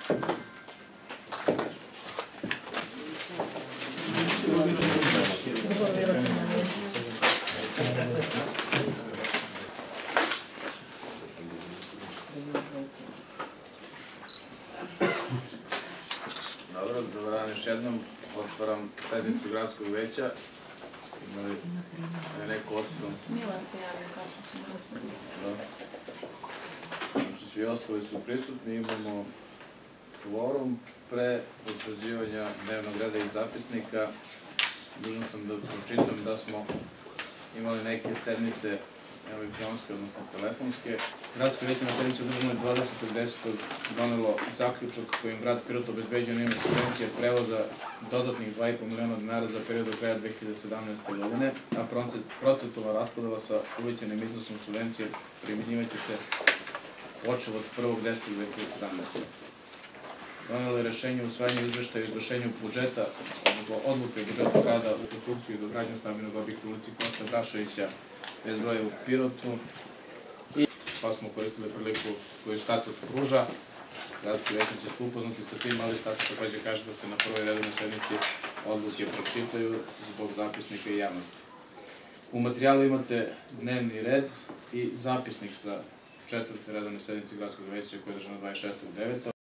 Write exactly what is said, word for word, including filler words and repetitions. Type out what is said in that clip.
Dobro, dobar dan još jednom. Otvaram sednicu gradskog veća. Ima li neko odstup? Mila se javio kako ćemo odstaviti. Znači, svi ostali su prisutni, imamo kvorum. Pre utvrđivanja dnevnog reda i zapisnika, dužan sam da pročitam da smo imali neke sednice elektronske, odnosno telefonske. Gradsko veće na sednici održano dvadesetog desetog donelo zaključak kojim grad Pirot obezbeđuje na ime subvencije prevoza dodatnih dva i po miliona dinara za period do kraja dve hiljade sedamnaeste. godine, a procentualna raspodela sa uvećanim iznosom subvencije primjenjivaće se počev od prvog desetog dve hiljade sedamnaeste. Donelo je rešenje o usvajanju izveštaja o izvršenju budžeta, odluke o budžetu grada u konstrukciju i dogradnju stambenog objekta u ulici Kosta Brašovića, bez broja u Pirotu, i pa smo koristili priliku koju statut pruža. Gradski većnici su upoznati sa tim, ali statut takođe kaže da se na prvoj redovnoj sednici odluke pročitaju zbog zapisnika i javnosti. U materijalu imate dnevni red i zapisnik sa četvrte redovne sednice gradskog veća koja je održana dvadeset šestog devetog